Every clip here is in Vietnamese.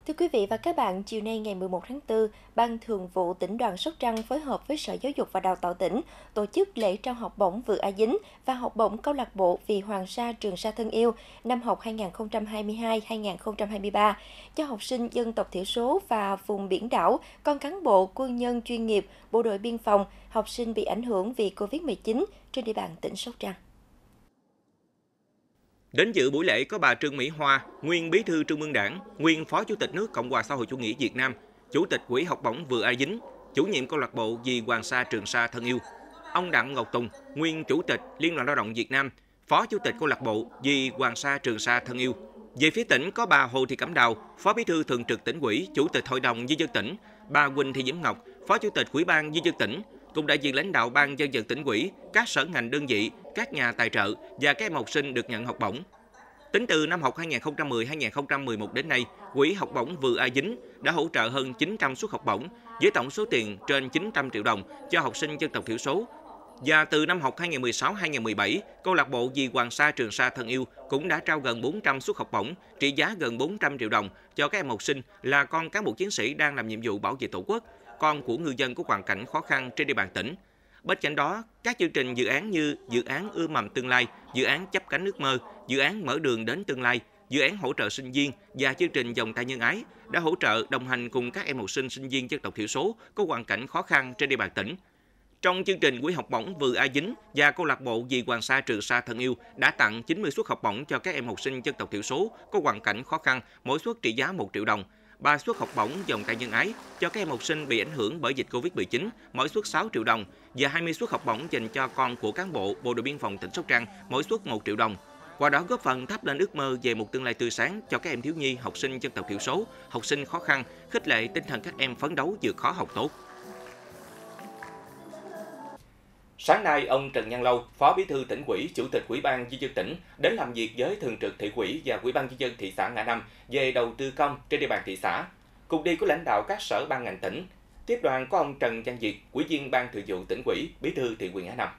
Thưa quý vị và các bạn, chiều nay ngày 11 tháng 4, Ban Thường vụ Tỉnh đoàn Sóc Trăng phối hợp với Sở Giáo dục và Đào tạo tỉnh tổ chức lễ trao học bổng Vừ A Dính và học bổng câu lạc bộ Vì Hoàng Sa Trường Sa thân yêu năm học 2022-2023 cho học sinh dân tộc thiểu số và vùng biển đảo, con cán bộ, quân nhân chuyên nghiệp, bộ đội biên phòng, học sinh bị ảnh hưởng vì Covid-19 trên địa bàn tỉnh Sóc Trăng. Đến dự buổi lễ có bà Trương Mỹ Hoa, nguyên Bí thư Trung ương Đảng, nguyên Phó Chủ tịch nước Cộng hòa xã hội chủ nghĩa Việt Nam, Chủ tịch Quỹ học bổng Vừ A Dính, chủ nhiệm câu lạc bộ Vì Hoàng Sa Trường Sa thân yêu. Ông Đặng Ngọc Tùng, nguyên Chủ tịch Liên đoàn Lao động Việt Nam, Phó Chủ tịch câu lạc bộ Vì Hoàng Sa Trường Sa thân yêu. Về phía tỉnh có bà Hồ Thị Cẩm Đào, Phó Bí thư Thường trực Tỉnh ủy, Chủ tịch Hội đồng Nhân dân tỉnh, bà Quỳnh Thị Diễm Ngọc, Phó Chủ tịch Ủy ban Nhân dân tỉnh, cùng đại diện lãnh đạo Ban Nhân dân Tỉnh ủy, các sở ngành đơn vị, các nhà tài trợ và các em học sinh được nhận học bổng. Tính từ năm học 2010-2011 đến nay, Quỹ học bổng Vừ A Dính đã hỗ trợ hơn 900 suất học bổng với tổng số tiền trên 900 triệu đồng cho học sinh dân tộc thiểu số. Và từ năm học 2016-2017, câu lạc bộ Vì Hoàng Sa Trường Sa thân yêu cũng đã trao gần 400 suất học bổng trị giá gần 400 triệu đồng cho các em học sinh là con cán bộ chiến sĩ đang làm nhiệm vụ bảo vệ Tổ quốc, con của ngư dân có hoàn cảnh khó khăn trên địa bàn tỉnh. Bên cạnh đó, các chương trình dự án như dự án ươm mầm tương lai, dự án chấp cánh ước mơ, dự án mở đường đến tương lai, dự án hỗ trợ sinh viên và chương trình vòng tay nhân ái đã hỗ trợ đồng hành cùng các em học sinh sinh viên dân tộc thiểu số có hoàn cảnh khó khăn trên địa bàn tỉnh. Trong chương trình Quỹ học bổng Vừ A Dính và câu lạc bộ Vì Hoàng Sa Trường Sa thân yêu đã tặng 90 suất học bổng cho các em học sinh dân tộc thiểu số có hoàn cảnh khó khăn, mỗi suất trị giá 1 triệu đồng. 3 suất học bổng vòng tay nhân ái cho các em học sinh bị ảnh hưởng bởi dịch Covid-19, mỗi suất 6 triệu đồng và 20 suất học bổng dành cho con của cán bộ bộ đội biên phòng tỉnh Sóc Trăng, mỗi suất 1 triệu đồng. Qua đó góp phần thắp lên ước mơ về một tương lai tươi sáng cho các em thiếu nhi, học sinh dân tộc thiểu số, học sinh khó khăn, khích lệ tinh thần các em phấn đấu vượt khó học tốt. Sáng nay, ông Trần Văn Lâu, Phó Bí thư Tỉnh ủy, Chủ tịch Ủy ban Nhân dân tỉnh đến làm việc với Thường trực Thị ủy và Ủy ban Nhân dân thị xã Ngã Năm về đầu tư công trên địa bàn thị xã. Cùng đi có lãnh đạo các sở ban ngành tỉnh. Tiếp đoàn có ông Trần Văn Việt, Ủy viên Ban Thường vụ Tỉnh ủy, Bí thư Thị ủy Ngã Năm.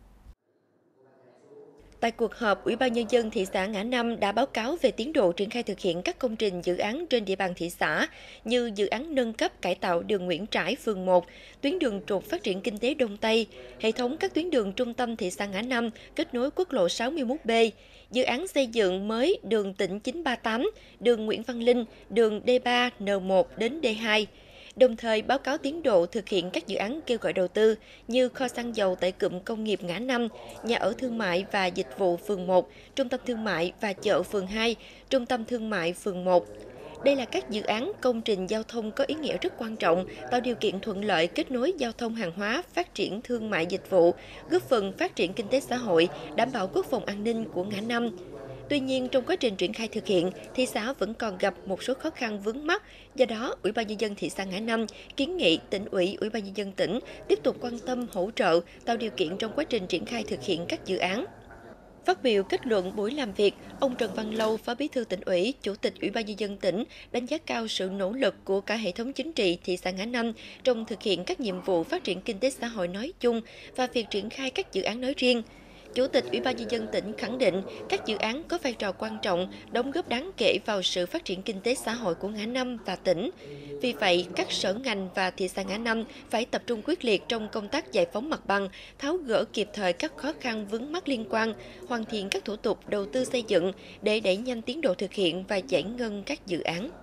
Tại cuộc họp, Ủy ban Nhân dân thị xã Ngã Năm đã báo cáo về tiến độ triển khai thực hiện các công trình dự án trên địa bàn thị xã như dự án nâng cấp cải tạo đường Nguyễn Trãi, phường 1, tuyến đường trục phát triển kinh tế Đông Tây, hệ thống các tuyến đường trung tâm thị xã Ngã Năm kết nối quốc lộ 61B, dự án xây dựng mới đường tỉnh 938, đường Nguyễn Văn Linh, đường D3, N1 đến D2. Đồng thời báo cáo tiến độ thực hiện các dự án kêu gọi đầu tư như kho xăng dầu tại cụm công nghiệp Ngã Năm, nhà ở thương mại và dịch vụ phường 1, trung tâm thương mại và chợ phường 2, trung tâm thương mại phường 1. Đây là các dự án công trình giao thông có ý nghĩa rất quan trọng, tạo điều kiện thuận lợi kết nối giao thông hàng hóa, phát triển thương mại dịch vụ, góp phần phát triển kinh tế xã hội, đảm bảo quốc phòng an ninh của Ngã Năm. Tuy nhiên, trong quá trình triển khai thực hiện, thị xã vẫn còn gặp một số khó khăn vướng mắc. Do đó, Ủy ban Nhân dân thị xã Ngã Năm kiến nghị Tỉnh ủy, Ủy ban Nhân dân tỉnh tiếp tục quan tâm hỗ trợ, tạo điều kiện trong quá trình triển khai thực hiện các dự án. Phát biểu kết luận buổi làm việc, ông Trần Văn Lâu, Phó Bí thư Tỉnh ủy, Chủ tịch Ủy ban Nhân dân tỉnh đánh giá cao sự nỗ lực của cả hệ thống chính trị thị xã Ngã Năm trong thực hiện các nhiệm vụ phát triển kinh tế xã hội nói chung và việc triển khai các dự án nói riêng. Chủ tịch Ủy ban Nhân dân tỉnh khẳng định các dự án có vai trò quan trọng, đóng góp đáng kể vào sự phát triển kinh tế xã hội của Ngã Năm và tỉnh. Vì vậy, các sở ngành và thị xã Ngã Năm phải tập trung quyết liệt trong công tác giải phóng mặt bằng, tháo gỡ kịp thời các khó khăn vướng mắc liên quan, hoàn thiện các thủ tục đầu tư xây dựng để đẩy nhanh tiến độ thực hiện và giải ngân các dự án.